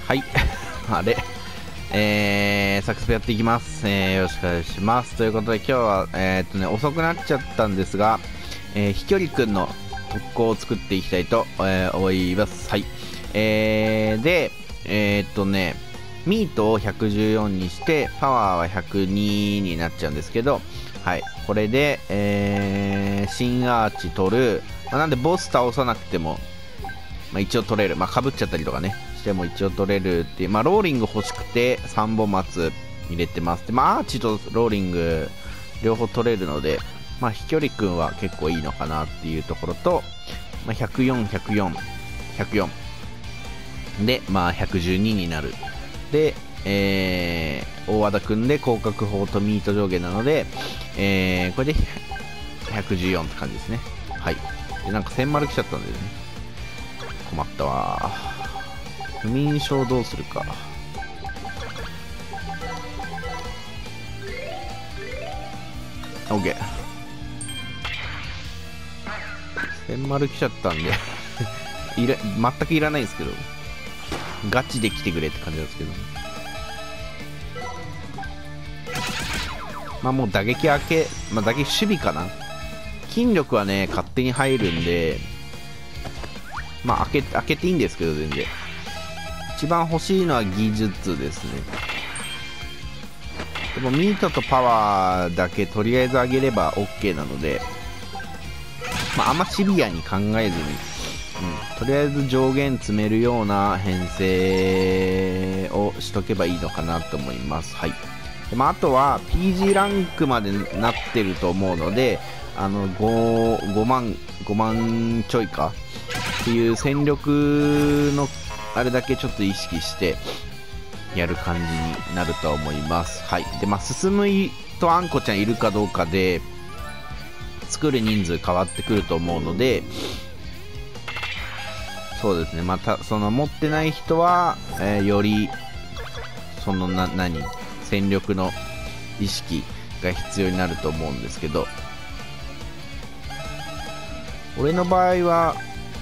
はい。あれ。サクセスやっていきます。よろしくお願いします。ということで今日は、遅くなっちゃったんですが、飛距離くんの特攻を作っていきたいと、思います。はい。で、ミートを114にして、パワーは102になっちゃうんですけど、はい。これで、新アーチ取る。なんでボス倒さなくても、一応取れる。被っちゃったりとかね。しても一応取れるっていう。ローリング欲しくて3本松入れてます。で、アーチとローリング両方取れるので、飛距離くんは結構いいのかなっていうところと、104、104、104。で、112になる。で、大和田くんで広角砲とミート上下なので、これで114って感じですね。はい。で、なんか1000丸来ちゃったんでね。困ったわ。不眠症どうするか。OK。1000丸来ちゃったんで全くいらないんですけど。ガチで来てくれって感じなんですけど。もう打撃明け、打撃守備かな。筋力はね、勝手に入るんで、開けていいんですけど、全然。一番欲しいのは技術ですね。でもミートとパワーだけとりあえず上げれば OK なので、あんまシビアに考えずに、とりあえず上限詰めるような編成をしとけばいいのかなと思います。はい。であとは PG ランクまでなってると思うので、5万ちょいかっていう戦力のあれだけちょっと意識してやる感じになると思います。はい。で、進むとあんこちゃんいるかどうかで作る人数変わってくると思うので、そうですね。その持ってない人は、よりその戦力の意識が必要になると思うんですけど、俺の場合は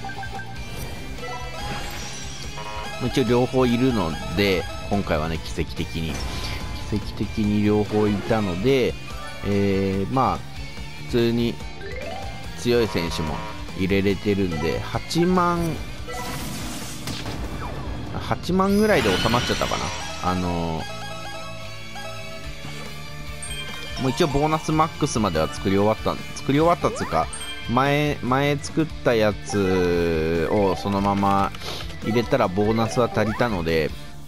一応両方いるので、今回はね奇跡的に両方いたので、普通に強い選手も入れれてるんで、8万ぐらいで収まっちゃったかな。もう一応ボーナスマックスまでは作り終わったっつうか、前作ったやつをそのまま入れたらボーナスは足りたので、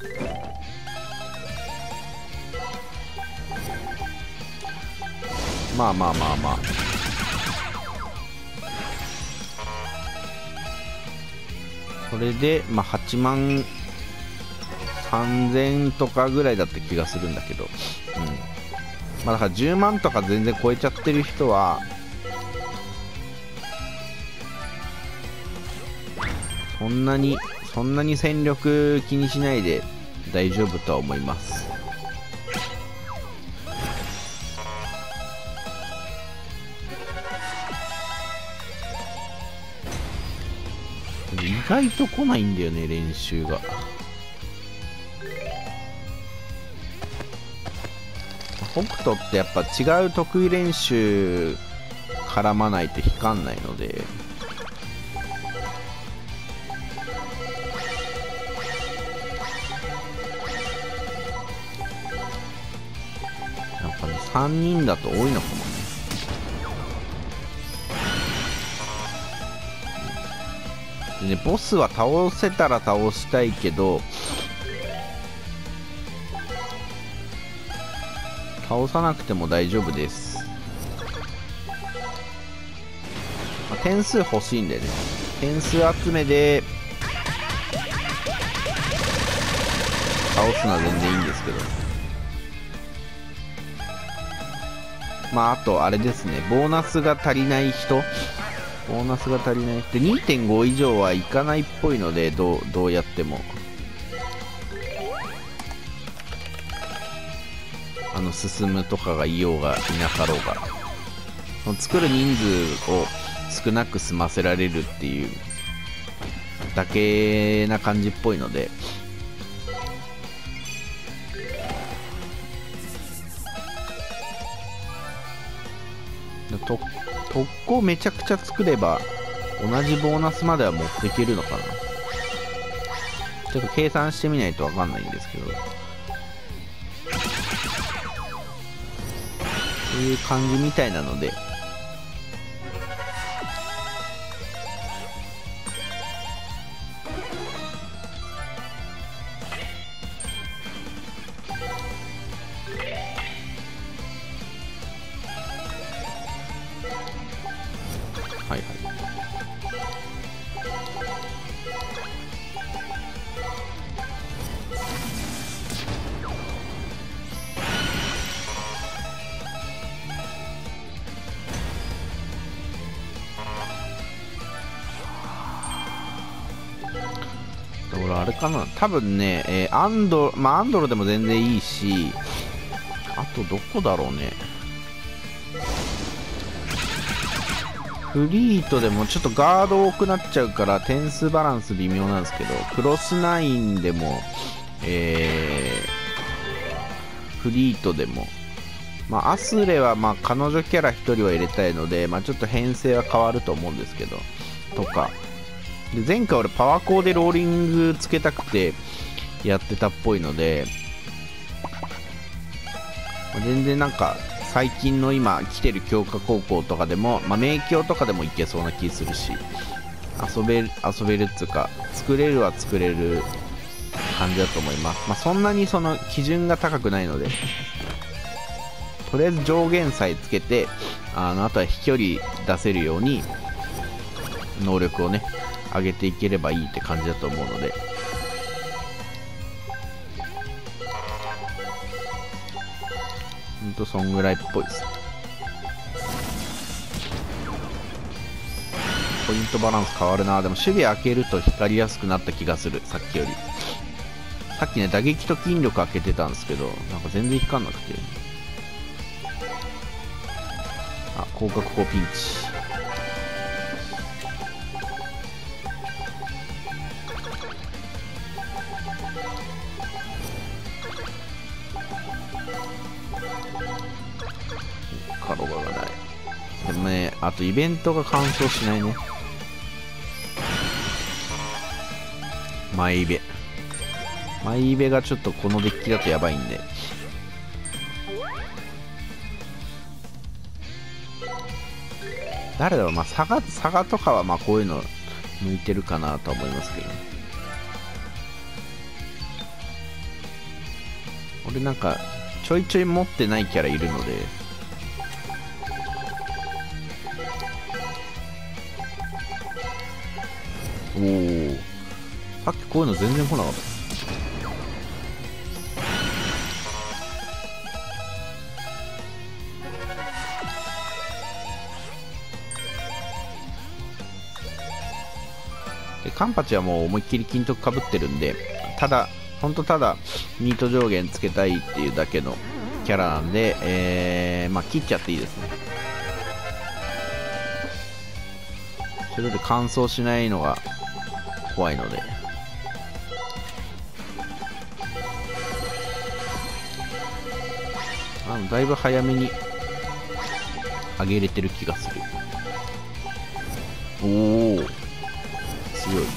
それで8万3000とかぐらいだった気がするんだけど、だから10万とか全然超えちゃってる人はそんなに戦力気にしないで大丈夫とは思います。意外と来ないんだよね、練習が。北斗ってやっぱ違う得意練習絡まないと引かんないので、やっぱね3人だと多いのかもね。でね、ボスは倒せたら倒したいけど、倒さなくても大丈夫です。点数欲しいんでね、点数集めで倒すのは全然いいんですけど、あとあれですね、ボーナスが足りない人で 2.5 以上はいかないっぽいので、どうやっても進むとかがいようがいなかろうが、作る人数を少なく済ませられるっていうだけな感じっぽいので、 特攻めちゃくちゃ作れば同じボーナスまでは持っていけるのかな。ちょっと計算してみないと分かんないんですけど、そういう感じみたいなので、はいはい。俺あれかな、多分ね、アンドロでも全然いいし、あとどこだろうね。フリートでもちょっとガード多くなっちゃうから点数バランス微妙なんですけど、クロスナインでも、フリートでも、アスレは彼女キャラ1人は入れたいので、ちょっと編成は変わると思うんですけど、とかで、前回俺パワーコーでローリングつけたくてやってたっぽいので、全然なんか最近の今来てる強化高校とかでも、名教とかでもいけそうな気するし、遊べるっつうか、作れるは作れる感じだと思います。そんなにその基準が高くないので、とりあえず上限さえつけて、あとは飛距離出せるように能力をね上げていければいいって感じだと思うので、そんぐらいっぽいです。ポイントバランス変わるな。でも守備開けると光りやすくなった気がする、さっきより。さっきね、打撃と筋力開けてたんですけど、なんか全然光んなくて。広角こうピンチ。カロガがない。でもね、あとイベントが完走しないね。マイベがちょっとこのデッキだとやばいんで、誰だろう、サガとかはこういうの向いてるかなとは思いますけど、俺なんかちょいちょい持ってないキャラいるので、おお、さっきこういうの全然来なかった。でカンパチはもう思いっきり金徳かぶってるんで、ただミート上限つけたいっていうだけのキャラなんで、切っちゃっていいですね。それで乾燥しないのが怖いので、だいぶ早めに上げれてる気がする。おお、強い。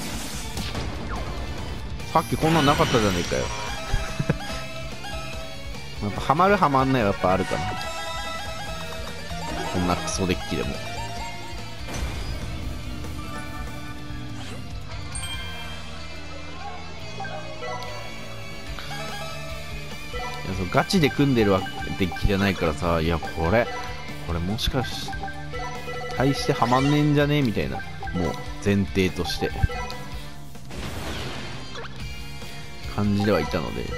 さっきこんなんなかったじゃねえかよ。やっぱハマるハマんないはやっぱあるかな、こんなクソデッキでも。ガチで組んでるわけデッキじゃないからさ、いやこれもしかして大してハマんねえんじゃねえみたいな、もう前提として感じではいたので、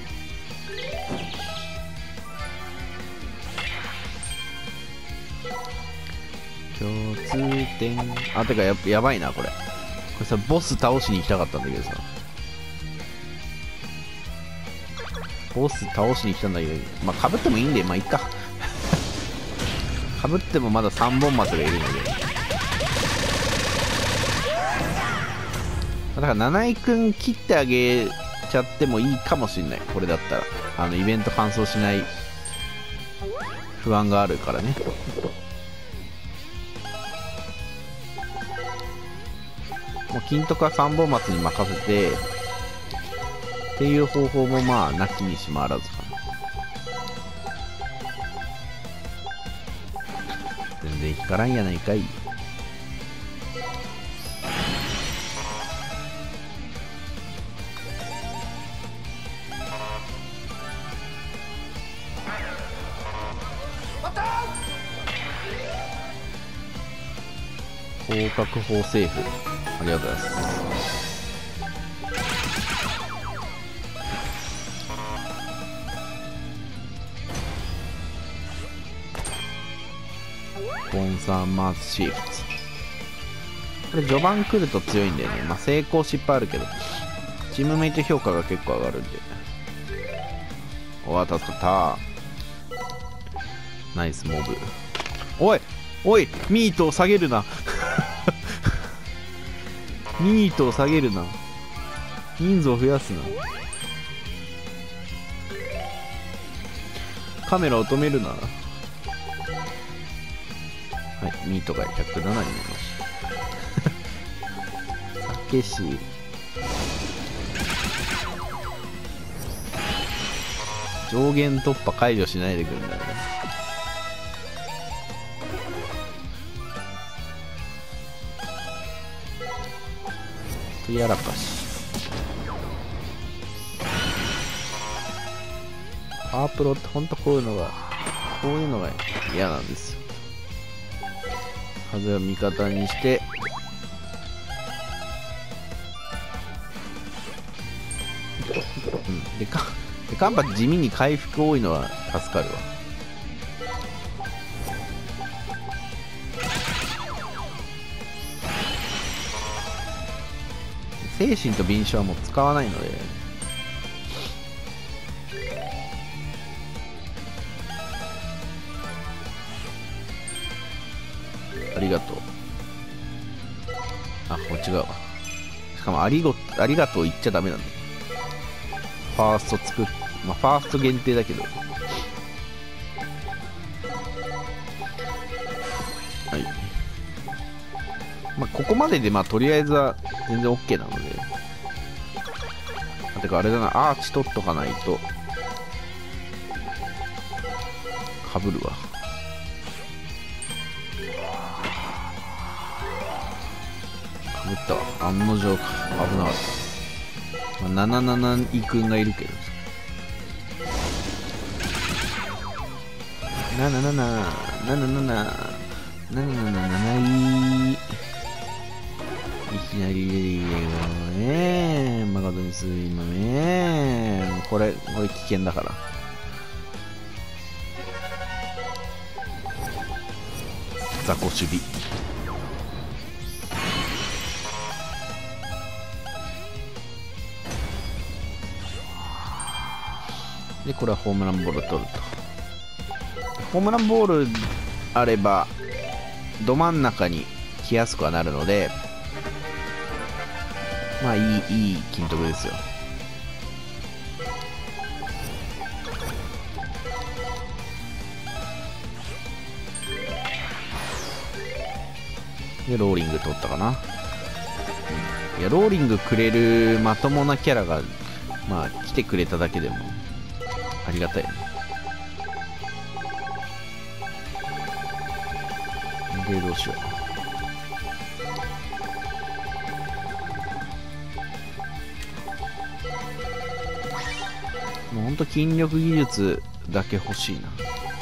共通点、てかやばいなこれさ、ボス倒しに行きたかったんだけどさ、ボス倒しに来たんだけど、かぶってもいいんで、いっか。かぶってもまだ3本松がいるので。だから、七井くん切ってあげちゃってもいいかもしんない。これだったら。イベント完走しない不安があるからね。 もう金徳は3本松に任せてっていう方法もまあなきにしもあらずかな。全然光らんやないかい。広角砲セーフ、ありがとうございます。コンサーマーズシーフツ、これ序盤来ると強いんだよね。まあ成功失敗あるけどチームメイト評価が結構上がるんで。おわ、助かった。ナイスモブ。おいおい、ミートを下げるなミートを下げるな、人数を増やすな、カメラを止めるな。はい、ミートが107になりましたたけし、上限突破解除しないでくるんだよね。やらかし、パワープロってほんとこういうのが嫌なんですよ。風を味方にして、でカンパ地味に回復多いのは助かるわ。精神と敏捷はもう使わないので、ありがとう。あ、こっち側。しかもありがとう言っちゃダメなんだ。ファーストまあファースト限定だけど、はい、まあここまででまあとりあえずは全然 OK なので。てかあれだな、アーチ取っとかないとかぶるわ。かぶったわ、案の定か。危なかった。まあ、77位くんがいるけど77位いきなり出てきてね、誠にすいません。これ危険だから。雑魚守備。で、これはホームランボール取ると。ホームランボールあれば、ど真ん中に来やすくはなるので、まあいい金徳ですよ。でローリング取ったかな。いやローリングくれるまともなキャラがまあ来てくれただけでもありがたいよね。でどうしよう。もうほんと筋力技術だけ欲しいな。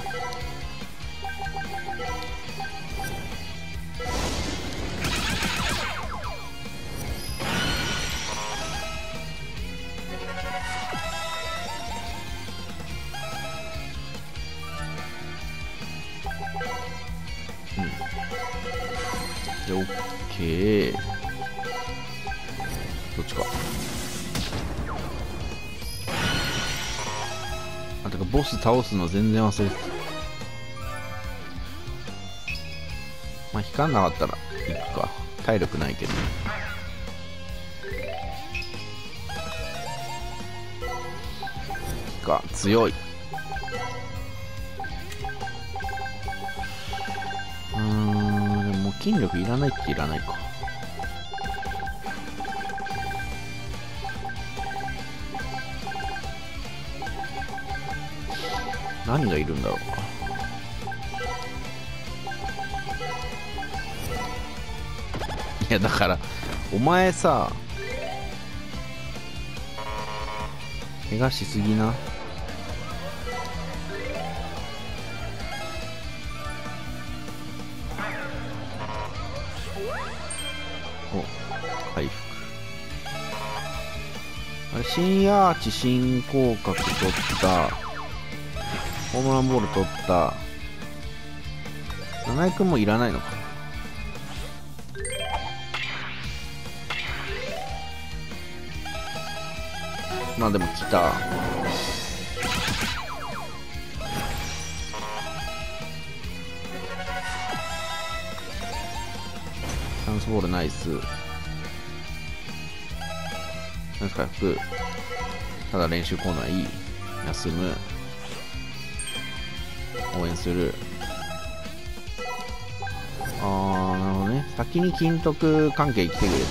で、オッケー。どっちか。あ、てか、ボス倒すの全然忘れてた。まあ、光んなかったら行くか。体力ないけど。強い。でももう筋力いらないっていらないか。 何がいるんだろうか。いやだからお前さ、怪我しすぎな。お、回復。あれ、新アーチ、新広角取った。ホームランボール取った。七井君もいらないのか。まあでも来た。チャンスボールナイス。ナイス回復。ただ練習コーナーいい。休む。応援する。あー、なるほどね。先に金徳関係来てくれたんだ。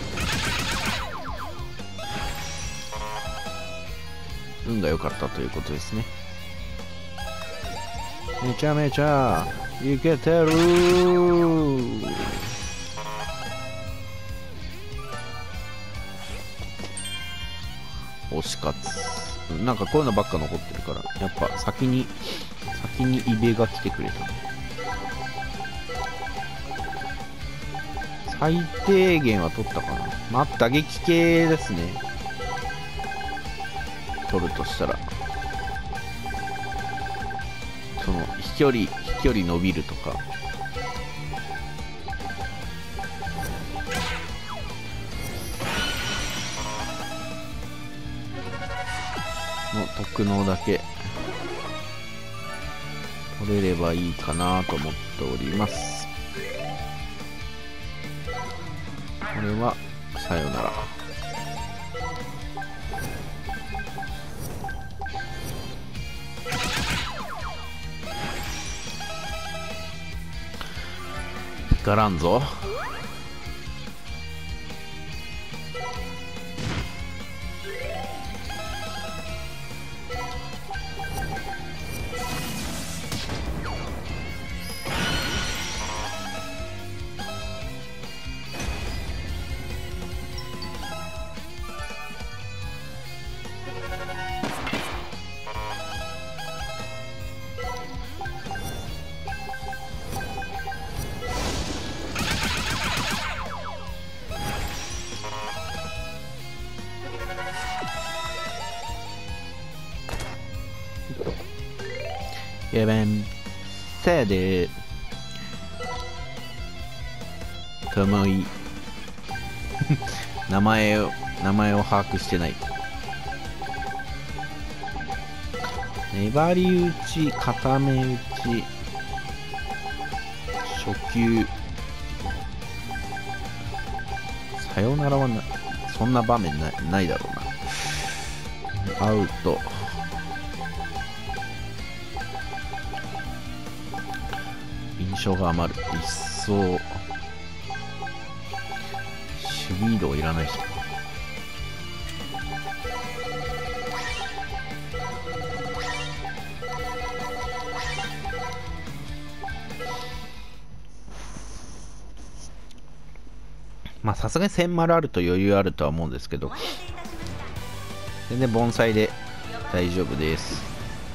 運が良かったということですね。めちゃめちゃいけてるー。推し活。なんかこういうのばっか残ってるから、やっぱ先にイベが来てくれた。最低限は取ったかな。まあ打撃系ですね、取るとしたら。その飛距離伸びるとか。の特能だけ取れればいいかなと思っております。これはさよなら。光らんぞ。やべんせいでともい名前を把握してない。粘り打ち、固め打ち、初球、さよならはそんな場面ないだろうな。アウト。印象が余る。一層守備移動いらない人。まあさすがに1000丸あると余裕あるとは思うんですけど、全然盆栽で大丈夫です。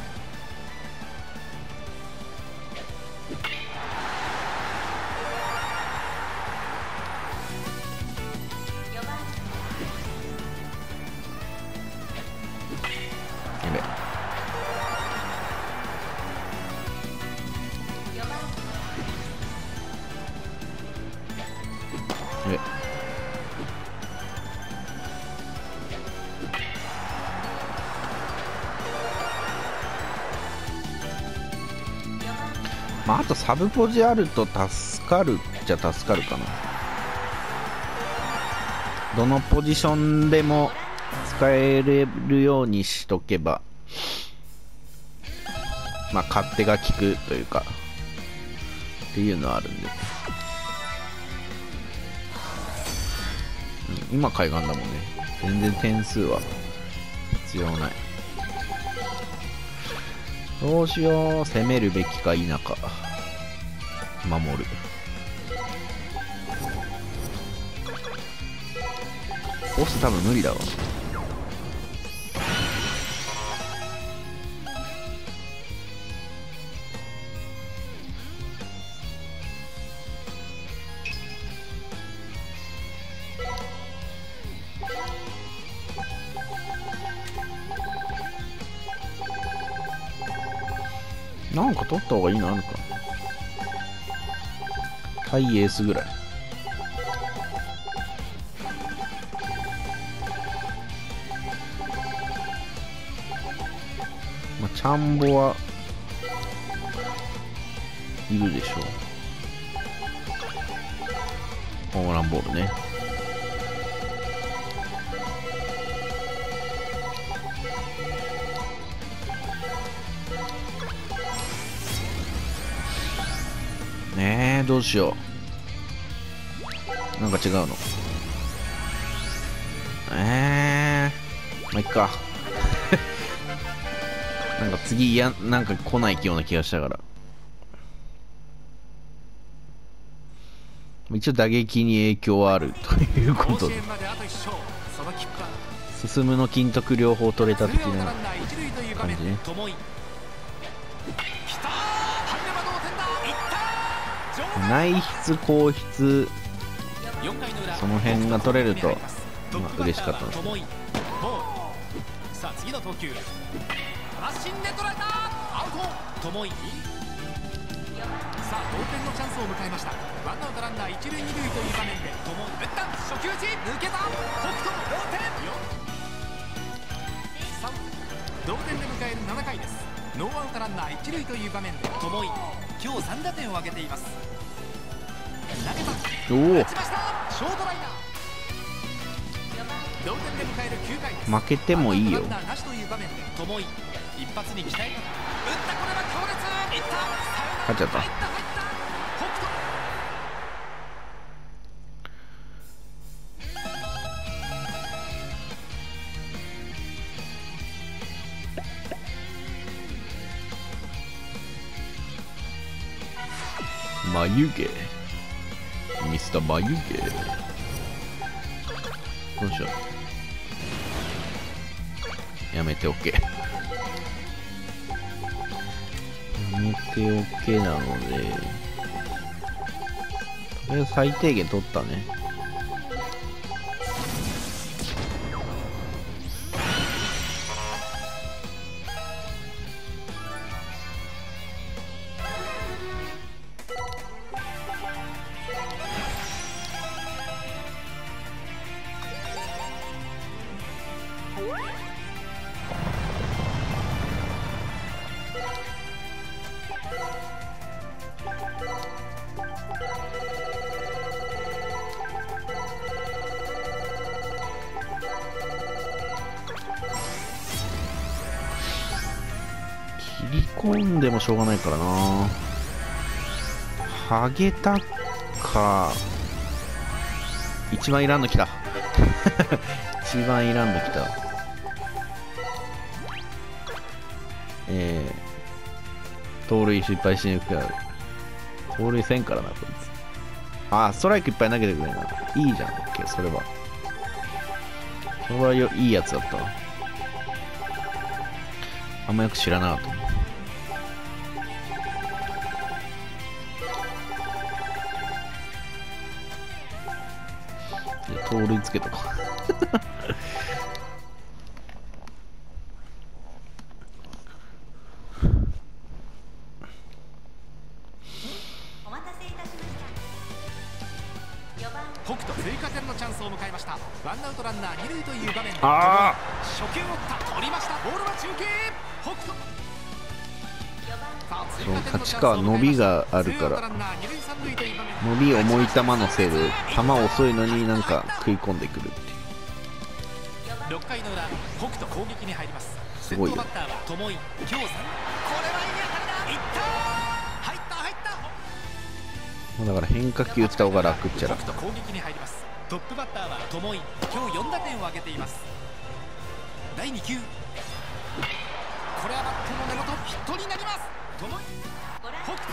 まあ、あとサブポジあると助かるじゃ助かるかな。どのポジションでも使えれるようにしとけば、まあ勝手が効くというかっていうのはあるんで、今海岸だもんね。全然点数は必要ない。 どうしよう、攻めるべきか否か。守る。ボス多分無理だわ。なんか取った方がいいのあるか。対エースぐらい。まあ、チャンボはいるでしょう。ホームランボールね。ねえ、どうしよう。なんか違うの。まあいっか。なんか次なんか来ないような気がしたから。一応打撃に影響はあるということで。進むの金徳両方取れた的な感じね。内筆後筆その辺が取れると、まあ、嬉しかったです。 さあ次の投球、発進で捉えたアウト。ともいさあ同点のチャンスを迎えました。ワンアウトランナー一塁二塁という場面でとも打った初球打ち抜けた北斗同点。同点で迎える7回です。ノーアウトランナー一塁という場面でともい今日3打点を挙げています。投げた打ちました。ショートライナー。同点で迎える9回です。 負けてもいいよ。 なしという場面でともい一発に期待。打った、これは強烈。いった、 勝っちゃった。 入った北眉毛ミスター眉毛。どうしよう。やめておけ。やめておけなので、とりあえず最低限取ったね。切り込んでもしょうがないからな。ハゲタか。一番いらんの来た。一番いらんの来た。盗塁失敗しにくくなる。盗塁せんからな、こいつ。あ、ストライクいっぱい投げてくれるな。いいじゃん、OK、それは。それはいいやつだったわ。あんまよく知らなかった。盗塁つけとか。 お待たせいたしました。4番北斗追加点のチャンスを迎えました。ワンアウトランナー二塁という場面で初球を打った取りました。ボールは中継北斗。 そう立川伸びがあるから伸び重い球のせいで球遅いのになんか食い込んでくるっていう。 6回の裏北斗攻撃に入ります。 すごいよ。 先頭バッターは友井今日3。これはいい当たりだ。いった入った入った。 だから変化球打った方が楽っちゃ楽。 北斗攻撃に入ります。トップバッターは友井今日4打点を挙げています。第2球ここれはバットの根元ヒットになります。とも北斗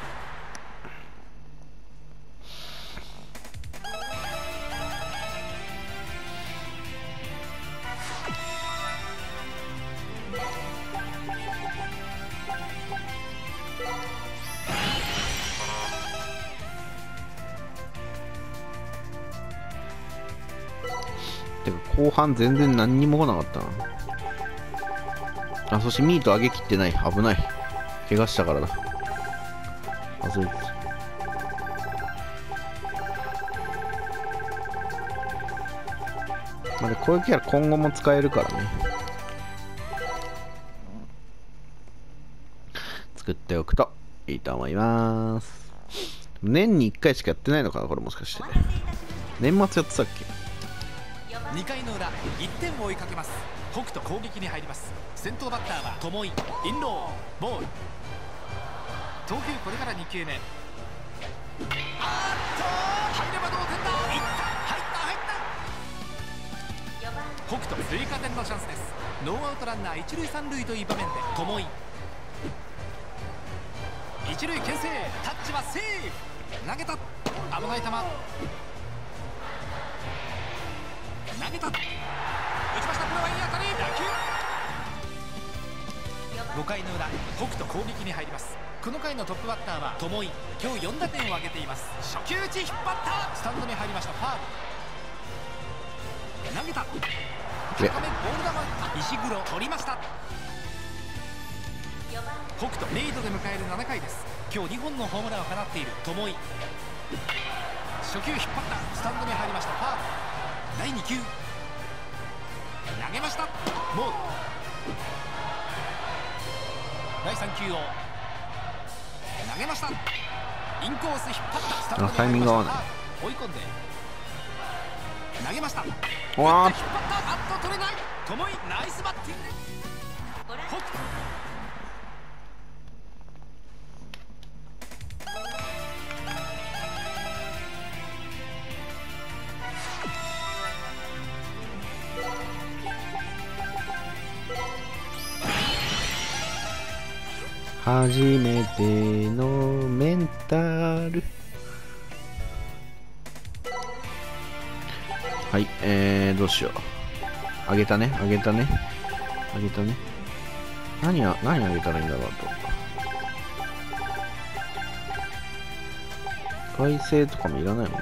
てか後半全然何にも来なかったな。あ、そしてミート上げきってない。危ない。怪我したからだ。忘れてた。まあ、でこういうキャラ今後も使えるからね。作っておくといいと思います。年に1回しかやってないのかなこれ、もしかして。年末やってたっけ。 2回の裏、1点を追いかけます。北斗攻撃に入ります。先頭バッターは友井、インロー、ボール。投球これから2球目。入れば同点だ。いった、入った。北斗追加点のチャンスです。ノーアウトランナー一塁三塁という場面で友井、一塁牽制、タッチはセーフ。投げた、危ない球。投げた、打ちました。これはいい当たり。打球5回の裏、北斗攻撃に入ります。この回のトップバッターは友井、今日4打点を挙げています。初球打ち、引っ張った、スタンドに入りました。ファール。投げた、高めボール球、石黒取りました。北斗リードで迎える7回です。今日2本のホームランを放っている友井。初球引っ張った、スタンドに入りました。ファール。第2球投げました。ボール。第3球を投げました。インコース引っ張った、スタンドに入りました。追い込んで投げました。引っ張った、バット取れない。友井ナイスバッティング。北斗初めてのメンタル。はい、どうしよう。あげたね。何あげたらいいんだろうと。改正とかもいらないもんな。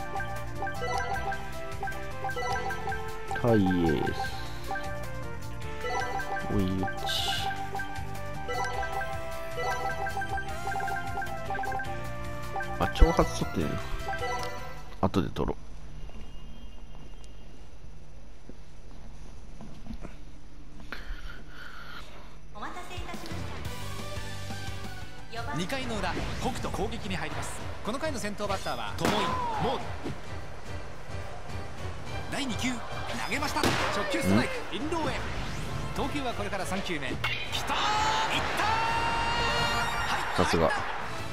タイエース。追い打ち。あ、挑発取ってね。後で取ろう。 2回の裏、北斗攻撃に入ります。この回の先頭バッターは友井、モード。第2球投げました。直球ストライク、インローへ。投球はこれから3球目。きたー、いったー。 さすが。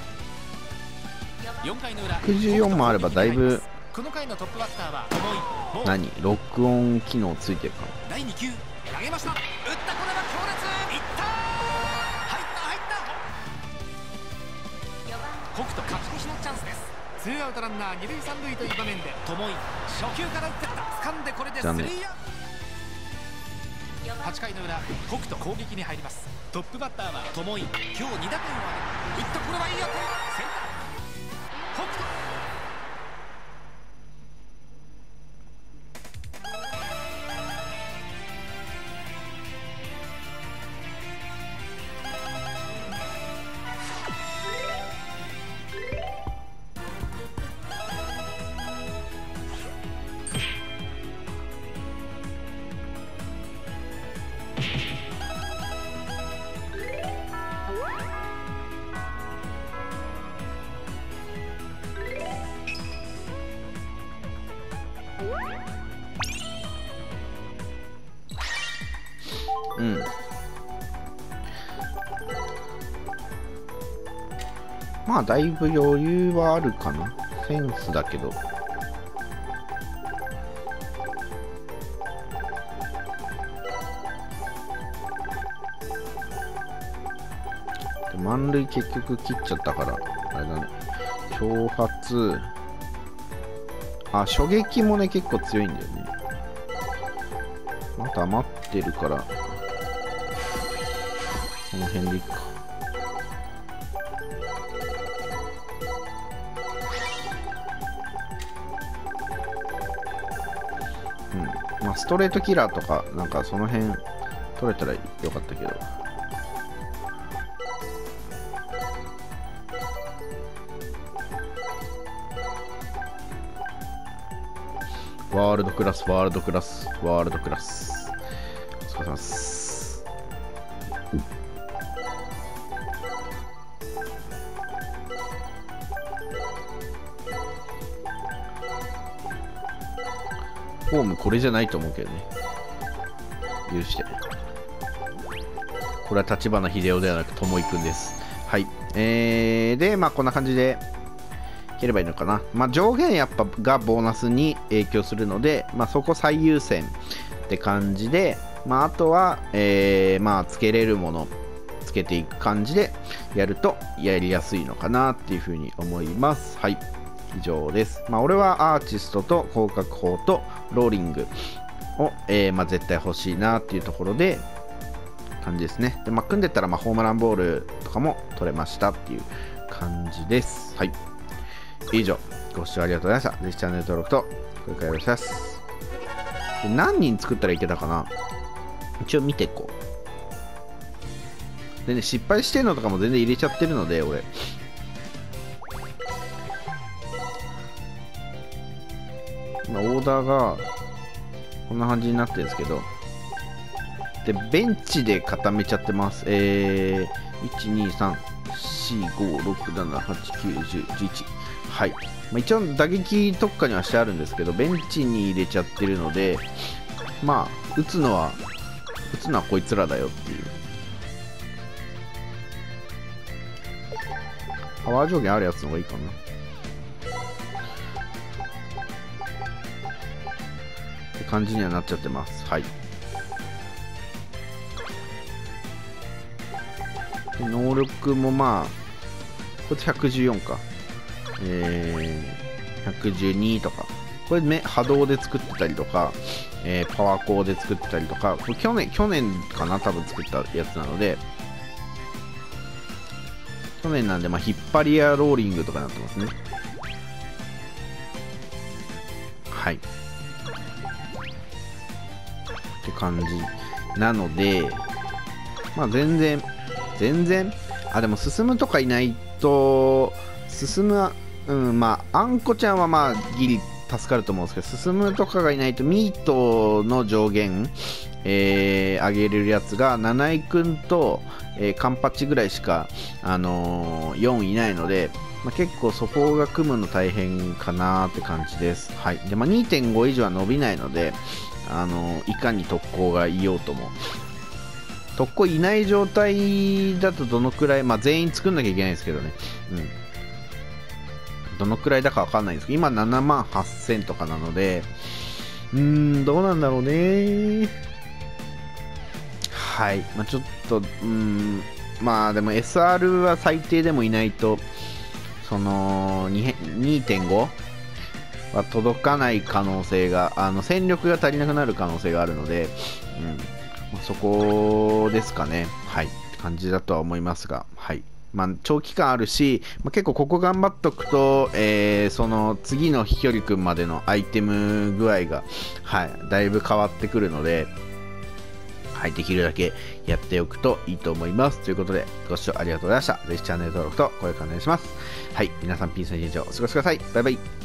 4回の裏、 64もあればだいぶ。 この回のトップバッターは友井。 何、録音機能ついてるかな。 第2球投げました。打った、これは強烈。いったー、入った。北斗勝ち越しのチャンスです。ツーアウトランナー二塁三塁という場面で友井、初球から打ってった、掴んでこれでスリーアウト。8回の裏、北斗攻撃に入ります。トップバッターは友井、今日2打点を挙げ、打った、これはいい当たり。センター北斗。 うん。まあだいぶ余裕はあるかな。センスだけど。 満塁結局切っちゃったから、あれだね。挑発。あ、初撃もね、結構強いんだよね。また余ってるから、この辺でいくか。うん。まあ、ストレートキラーとか、なんかその辺取れたらよかったけど。ワールドクラス、ワールドクラス、ワールドクラス。お疲れ様です。フォームこれじゃないと思うけどね。許して。これは立花秀夫ではなく、友井くんです。はい。で、まあこんな感じでいければいいのかな。まあ、上限やっぱがボーナスに影響するので、まあ、そこ最優先って感じで、まあ、あとは、まあ、つけれるものつけていく感じでやるとやりやすいのかなっていうふうに思います。はい、以上です。まあ、俺はアーティストと広角砲とローリングを、まあ、絶対欲しいなっていうところで感じですね。で、まあ、組んでったらまあホームランボールとかも取れましたっていう感じです。はい、以上、ご視聴ありがとうございました。ぜひチャンネル登録と高評価よろしくお願いします。で、何人作ったらいけたかな、一応見ていこう。でね、失敗してるのとかも全然入れちゃってるので、俺。今、オーダーがこんな感じになってるんですけど、で、ベンチで固めちゃってます。1、2、3、4、5、6、7、8、9、10、11。はい。まあ、一応打撃特化にはしてあるんですけど、ベンチに入れちゃってるので、まあ、打つのはこいつらだよっていう。パワー上限あるやつの方がいいかな。って感じにはなっちゃってます。はい。で、能力もまあ、こいつ114か。112とか、これ波動で作ってたりとか、パワーコーで作ってたりとか、これ去年かな、多分作ったやつなので、去年なんで、まあ、引っ張りやローリングとかになってますね。はい。って感じなので、まあ、全然、あ、でも進むとかいないと、進むは、まあ、あんこちゃんはまあ、ギリ助かると思うんですけど、進むとかがいないと、ミートの上限、上げれるやつが、七井くんと、カンパチぐらいしか、4いないので、まあ、結構そこが組むの大変かなって感じです。はい。で、まあ、2.5 以上は伸びないので、いかに特攻がいようとも。特攻いない状態だとどのくらい、まあ、全員作んなきゃいけないですけどね。どのくらいだかわかんないんですけど、今7万8000とかなので、どうなんだろうね。はい。まあ、ちょっと、まあでも SR は最低でもいないと、その、2.5 は届かない可能性が、戦力が足りなくなる可能性があるので、まあ、そこですかね。はい。って感じだとは思いますが、はい。まあ、長期間あるし、まあ、結構ここ頑張っとくと、その次の飛距離くんまでのアイテム具合が、はい、だいぶ変わってくるので、はい、できるだけやっておくといいと思います。ということで、ご視聴ありがとうございました。ぜひチャンネル登録と高評価お願いします。はい、皆さんピースな一日をお過ごしください。バイバイ。